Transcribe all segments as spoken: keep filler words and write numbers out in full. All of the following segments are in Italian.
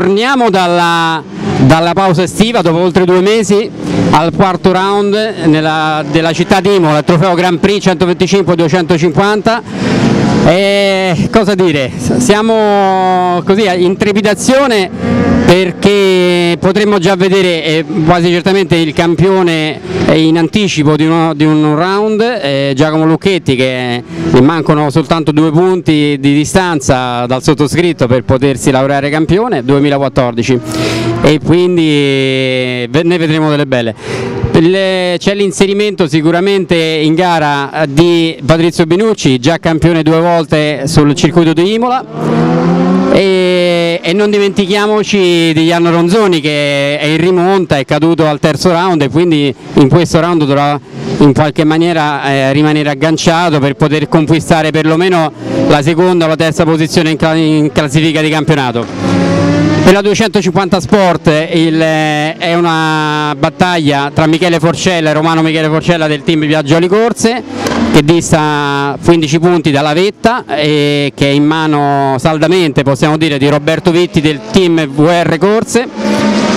torniamo dalla, dalla pausa estiva dopo oltre due mesi al quarto round nella, della città di Imola, il trofeo Grand Prix centoventicinque duecentocinquanta. E cosa dire? Siamo così in trepidazione perché potremmo già vedere eh, quasi certamente il campione in anticipo di, uno, di un round, eh, Giacomo Lucchetti, che gli mancano soltanto due punti di distanza dal sottoscritto per potersi laureare campione duemilaquattordici, e quindi eh, ne vedremo delle belle. C'è l'inserimento sicuramente in gara di Patrizio Benucci, già campione due volte sul circuito di Imola, e, e non dimentichiamoci di Ianno Ronzoni, che è in rimonta, è caduto al terzo round e quindi in questo round dovrà in qualche maniera eh, rimanere agganciato per poter conquistare perlomeno la seconda o la terza posizione in, cla in classifica di campionato. Per la duecentocinquanta Sport il, eh, è una battaglia tra Michele Forcella e Romano Michele Forcella del team Viaggioli Corse, che dista quindici punti dalla vetta e che è in mano saldamente, possiamo dire, di Roberto Vitti del team V R Corse.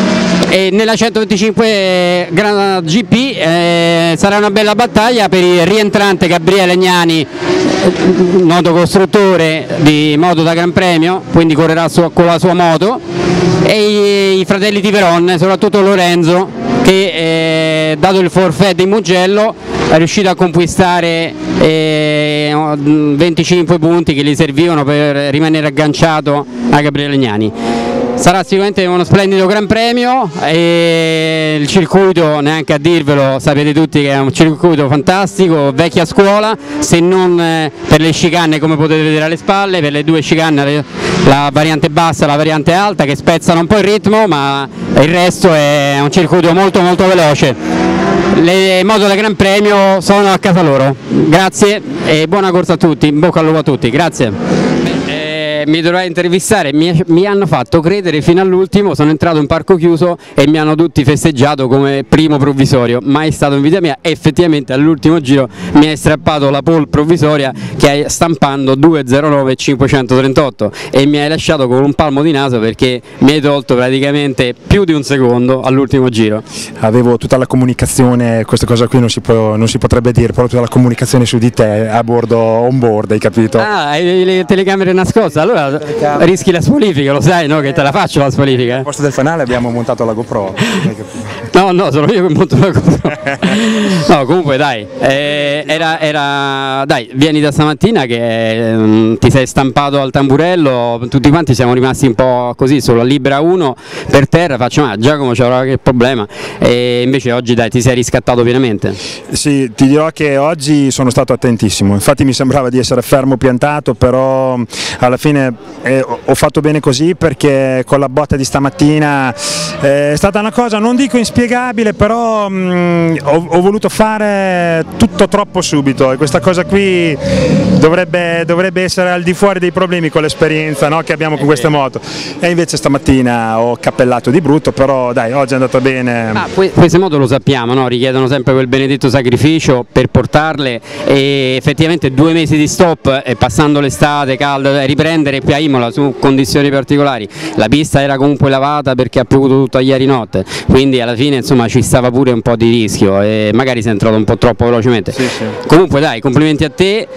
E nella centoventicinque G P eh, sarà una bella battaglia per il rientrante Gabriele Gnani, noto costruttore di moto da Gran Premio, quindi correrà su, con la sua moto, e i, i fratelli di Veron, soprattutto Lorenzo, che eh, dato il forfait di Mugello è riuscito a conquistare eh, venticinque punti che gli servivano per rimanere agganciato a Gabriele Gnani. Sarà sicuramente uno splendido Gran Premio e il circuito, neanche a dirvelo, sapete tutti che è un circuito fantastico, vecchia scuola, se non eh, per le chicane come potete vedere alle spalle, per le due chicane, la variante bassa e la variante alta, che spezzano un po' il ritmo, ma il resto è un circuito molto molto veloce. Le moto del Gran Premio sono a casa loro. Grazie e buona corsa a tutti, in bocca al lupo a tutti, grazie. Mi dovrai intervistare, mi, mi hanno fatto credere fino all'ultimo, sono entrato in parco chiuso e mi hanno tutti festeggiato come primo provvisorio, mai stato in vita mia, e effettivamente all'ultimo giro mi hai strappato la pole provvisoria che hai stampando due zero nove cinquecentotrentotto e mi hai lasciato con un palmo di naso perché mi hai tolto praticamente più di un secondo all'ultimo giro. Avevo tutta la comunicazione, questa cosa qui non si, può, non si potrebbe dire, però tutta la comunicazione su di te a bordo, on board, hai capito? Ah, hai le telecamere nascoste, allora rischi la spolifica, lo sai, no? Che te la faccio la spolifica. Al posto del fanale abbiamo montato la GoPro. No, no, sono io che monto la GoPro. No, comunque dai, eh, era, era, dai, vieni da stamattina che eh, ti sei stampato al tamburello, tutti quanti siamo rimasti un po' così, sulla libera uno per terra, faccio ma Giacomo c'avrà che problema, e invece oggi dai ti sei riscattato pienamente. Sì, ti dirò che oggi sono stato attentissimo, infatti mi sembrava di essere fermo piantato, però alla fine Eh, ho fatto bene così perché con la botta di stamattina eh, è stata una cosa, non dico inspiegabile, però mh, ho, ho voluto fare tutto troppo subito e questa cosa qui dovrebbe, dovrebbe essere al di fuori dei problemi con l'esperienza, no, che abbiamo con queste moto, e invece stamattina ho cappellato di brutto, però dai, oggi è andata bene. Ah, queste moto lo sappiamo, no? Richiedono sempre quel benedetto sacrificio per portarle, e effettivamente due mesi di stop e passando l'estate calda riprendere qui a Imola su condizioni particolari, la pista era comunque lavata perché ha piovuto tutta ieri notte, quindi alla fine insomma ci stava pure un po' di rischio e magari si è entrato un po' troppo velocemente. Sì, sì. Comunque dai, complimenti a te,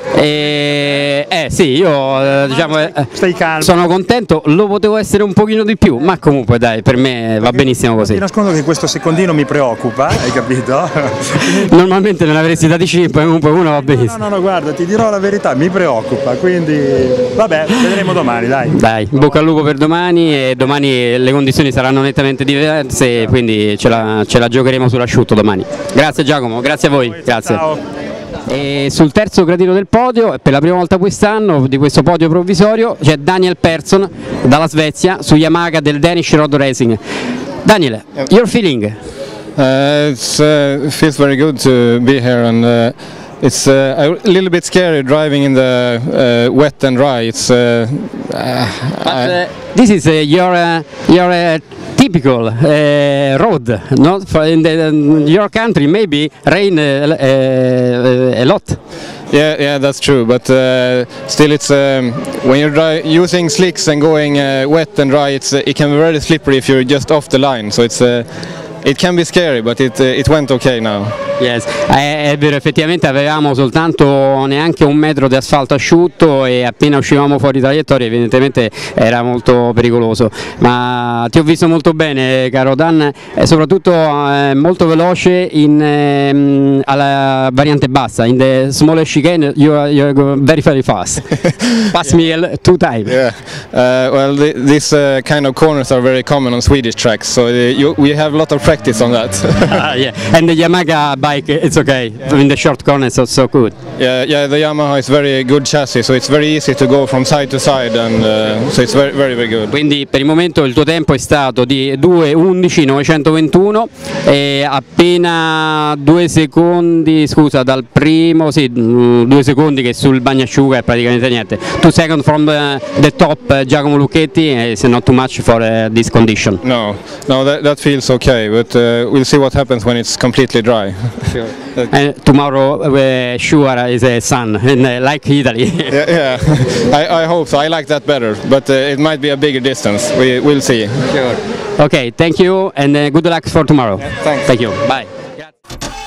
e, eh sì, io eh, diciamo eh, stai calmo, sono contento, lo potevo essere un pochino di più, ma comunque dai, per me va benissimo così. Ti nascondo che questo secondino mi preoccupa, hai capito? Normalmente non avresti dati cinque, comunque uno va benissimo. No, no, no, guarda, ti dirò la verità, mi preoccupa, quindi vabbè, vedremo domani, dai. Dai, in bocca al lupo per domani, e domani le condizioni saranno nettamente diverse, quindi ce la, ce la giocheremo sull'asciutto domani. Grazie Giacomo, grazie a voi, grazie. Ciao. E sul terzo gradino del podio, per la prima volta quest'anno, di questo podio provvisorio, c'è Daniel Persson dalla Svezia su Yamaha del Danish Road Racing. Daniel, your feeling? Uh, it's, uh, it feels very good to be here, and uh, it's uh, a little bit scary driving in the uh, wet and dry. It's uh, uh, But, uh, this is uh, your uh, your uh, typical uh, road, not for in, the, in your country. Maybe rain uh, uh, a lot. Yeah, yeah, that's true. But uh, still, it's um, when you're dry, using slicks and going uh, wet and dry, it's uh, it can be very slippery if you're just off the line. So it's uh, it can be scary, but it uh, it went okay now. Yes. È, è vero, effettivamente avevamo soltanto neanche un metro di asfalto asciutto e appena uscivamo fuori traiettoria evidentemente era molto pericoloso, ma ti ho visto molto bene caro Dan, e soprattutto eh, molto veloce in, ehm, alla variante bassa, in the small chicane you are, you are very very fast. Pass me two times. Yeah, uh, well th these uh, kind of corners are very common on Swedish tracks, so uh, you, we have a lot of practice on that. uh, yeah. And the Yamaha bike, it's okay, yeah. In the short corners it's so good. Yeah, yeah, the Yamaha is very good chassis, so it's very easy to go from side to side, and uh, so it's very, very, very good. Quindi per il momento il tuo tempo è stato di due undici novecentoventuno e appena due secondi, scusa, dal primo, sì, due secondi che sul bagnasciuga è praticamente niente. Two seconds from the, the top uh, Giacomo Lucchetti is not too much for uh, this condition. No, no, that, that feels okay, but uh, we'll see what happens when it's completely dry. Sure. And tomorrow uh, sure is a sun, and, uh, like Italy. Yeah, yeah. I, I hope so. I like that better, but uh, it might be a bigger distance. We will see. Sure. Okay, thank you, and uh, good luck for tomorrow. Yeah, thanks. Thank you. Bye.